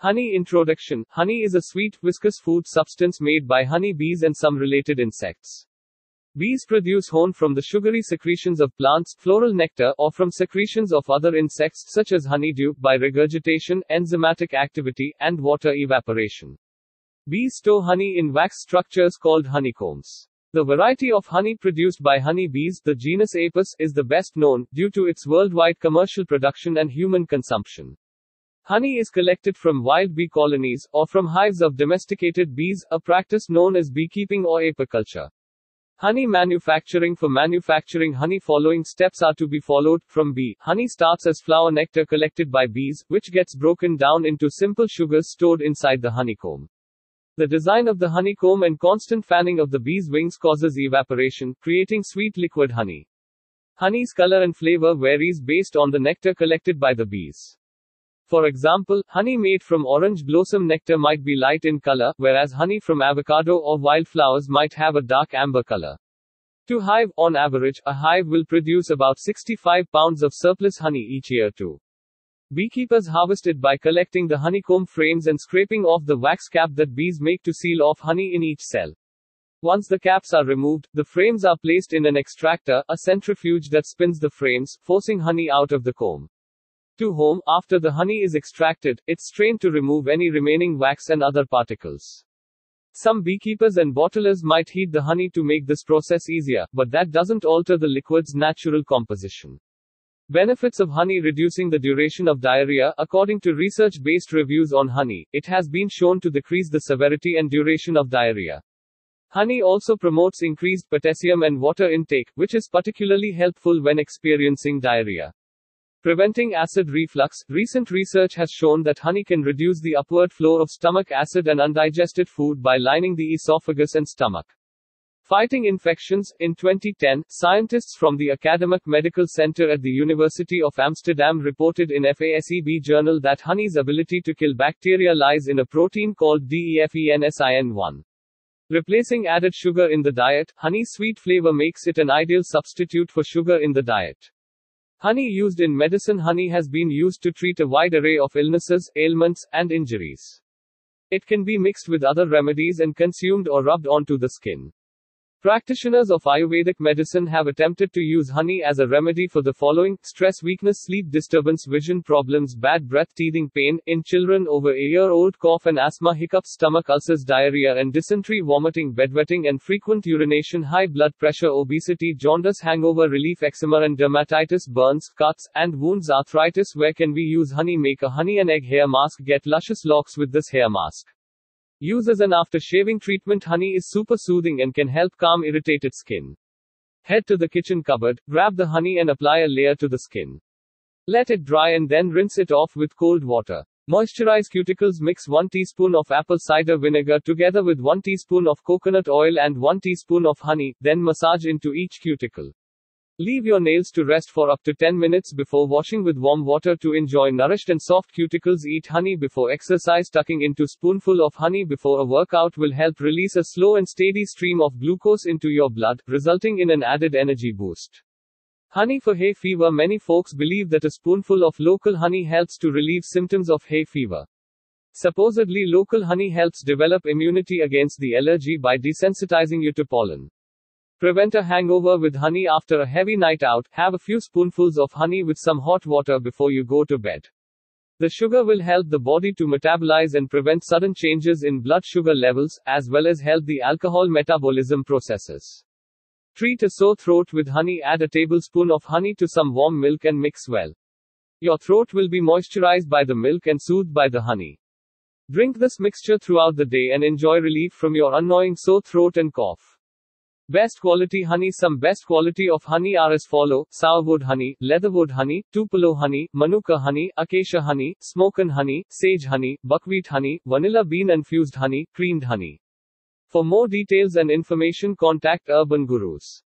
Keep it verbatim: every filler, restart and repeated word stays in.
Honey introduction. Honey is a sweet, viscous food substance made by honey bees and some related insects. Bees produce honey from the sugary secretions of plants, floral nectar, or from secretions of other insects such as honeydew, by regurgitation, enzymatic activity, and water evaporation. Bees store honey in wax structures called honeycombs. The variety of honey produced by honey bees, the genus Apis, is the best known, due to its worldwide commercial production and human consumption. Honey is collected from wild bee colonies, or from hives of domesticated bees, a practice known as beekeeping or apiculture. Honey manufacturing. For manufacturing honey, following steps are to be followed. From bee honey starts as flower nectar collected by bees, which gets broken down into simple sugars stored inside the honeycomb. The design of the honeycomb and constant fanning of the bees' wings causes evaporation, creating sweet liquid honey. Honey's color and flavor varies based on the nectar collected by the bees. For example, honey made from orange blossom nectar might be light in color, whereas honey from avocado or wildflowers might have a dark amber color. To hive, on average, a hive will produce about sixty-five pounds of surplus honey each year too. Beekeepers harvest it by collecting the honeycomb frames and scraping off the wax cap that bees make to seal off honey in each cell. Once the caps are removed, the frames are placed in an extractor, a centrifuge that spins the frames, forcing honey out of the comb. To home, after the honey is extracted, it's strained to remove any remaining wax and other particles. Some beekeepers and bottlers might heat the honey to make this process easier, but that doesn't alter the liquid's natural composition. Benefits of honey: reducing the duration of diarrhea. According to research-based reviews on honey, it has been shown to decrease the severity and duration of diarrhea. Honey also promotes increased potassium and water intake, which is particularly helpful when experiencing diarrhea. Preventing acid reflux. Recent research has shown that honey can reduce the upward flow of stomach acid and undigested food by lining the esophagus and stomach. Fighting infections. In twenty ten, scientists from the Academic Medical Center at the University of Amsterdam reported in FASEB journal that honey's ability to kill bacteria lies in a protein called defensin one. Replacing added sugar in the diet, honey's sweet flavor makes it an ideal substitute for sugar in the diet. Honey used in medicine. Honey has been used to treat a wide array of illnesses, ailments, and injuries. It can be mixed with other remedies and consumed or rubbed onto the skin. Practitioners of Ayurvedic medicine have attempted to use honey as a remedy for the following: stress, weakness, sleep disturbance, vision problems, bad breath, teething pain, in children over a year old, cough and asthma, hiccups, stomach ulcers, diarrhea and dysentery, vomiting, bedwetting and frequent urination, high blood pressure, obesity, jaundice, hangover relief, eczema and dermatitis, burns, cuts, and wounds, arthritis. Where can we use honey? Make a honey and egg hair mask. Get luscious locks with this hair mask. Use as an after-shaving treatment. Honey is super soothing and can help calm irritated skin. Head to the kitchen cupboard, grab the honey and apply a layer to the skin. Let it dry and then rinse it off with cold water. Moisturize cuticles. Mix one teaspoon of apple cider vinegar together with one teaspoon of coconut oil and one teaspoon of honey, then massage into each cuticle. Leave your nails to rest for up to ten minutes before washing with warm water to enjoy nourished and soft cuticles. Eat honey before exercise. Tucking into spoonful of honey before a workout will help release a slow and steady stream of glucose into your blood, resulting in an added energy boost. Honey for hay fever. Many folks believe that a spoonful of local honey helps to relieve symptoms of hay fever. Supposedly, local honey helps develop immunity against the allergy by desensitizing you to pollen. Prevent a hangover with honey. After a heavy night out, have a few spoonfuls of honey with some hot water before you go to bed. The sugar will help the body to metabolize and prevent sudden changes in blood sugar levels, as well as help the alcohol metabolism processes. Treat a sore throat with honey. Add a tablespoon of honey to some warm milk and mix well. Your throat will be moisturized by the milk and soothed by the honey. Drink this mixture throughout the day and enjoy relief from your annoying sore throat and cough. Best quality honey. Some best quality of honey are as follow: sourwood honey, leatherwood honey, tupelo honey, manuka honey, acacia honey, smoken honey, sage honey, buckwheat honey, vanilla bean infused honey, creamed honey. For more details and information, contact Urban Gurus.